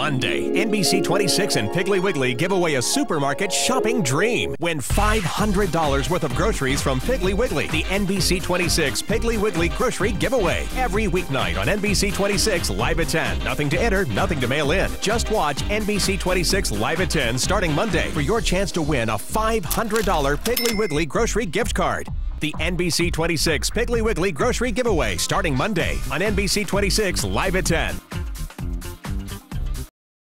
Monday, NBC 26 and Piggly Wiggly give away a supermarket shopping dream. Win $500 worth of groceries from Piggly Wiggly. The NBC 26 Piggly Wiggly grocery giveaway. Every weeknight on NBC 26 live at 10. Nothing to enter, nothing to mail in. Just watch NBC 26 live at 10 starting Monday for your chance to win a $500 Piggly Wiggly grocery gift card. The NBC 26 Piggly Wiggly grocery giveaway starting Monday on NBC 26 live at 10.